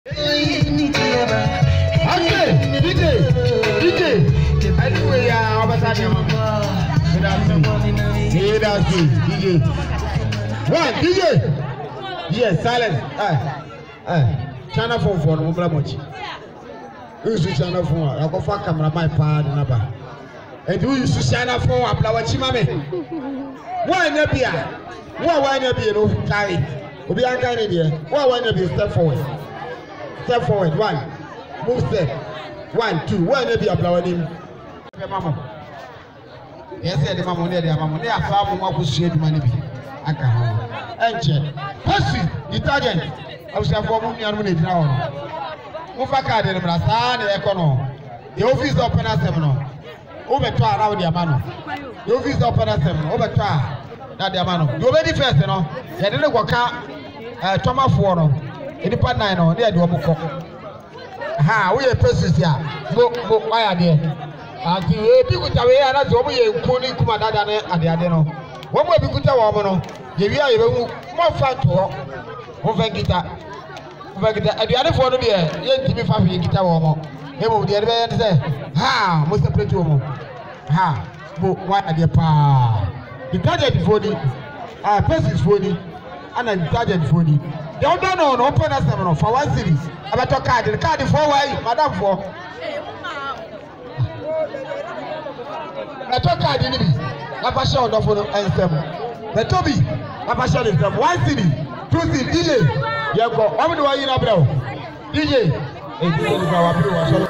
DJ. Anyway, DJ. One, DJ. Yes, silence. Channel phone for no much. Who's the channel phone? I go for camera, my pad, number. And who used to channel phone? I blow a chimame. Why not be? Why not be no carry? Obi Ankara there. Why not be step forward? Step forward. One. Move step. 1, 2. Why not be a blower him? Yes, the mamma there, mamma. They are far from what we share the money. I can't. Engine. Pussy. Detergent. I was a woman and minute now. Mufaka de Brassan, the econo. The office open as seminal. Over to around the amano. The office open as seminal. Over to that the amano. You already first, you know. You didn't work out Thomas Warno. In the part 9 on there, do a book. Ha, we are persons here. Look, why are there? And you people away and that's what we are pulling Kumadana at the Adeno. What will be good to a woman? Give you a more fun to walk. Over guitar. At the other for the year, you give me 5 guitar warmer. He will the other way and say, ha, Mr. Platoon. Ha, why are the pa? Detergent for the persons for the and a detergent for the. They don't know, open a seminar for one series. About your card, the card for why, Madame for. I talk card in it. I pass out of and seven. The Toby, I pass out of them. 1 city, 2 city, DJ. You go, how do I in a bro? DJ,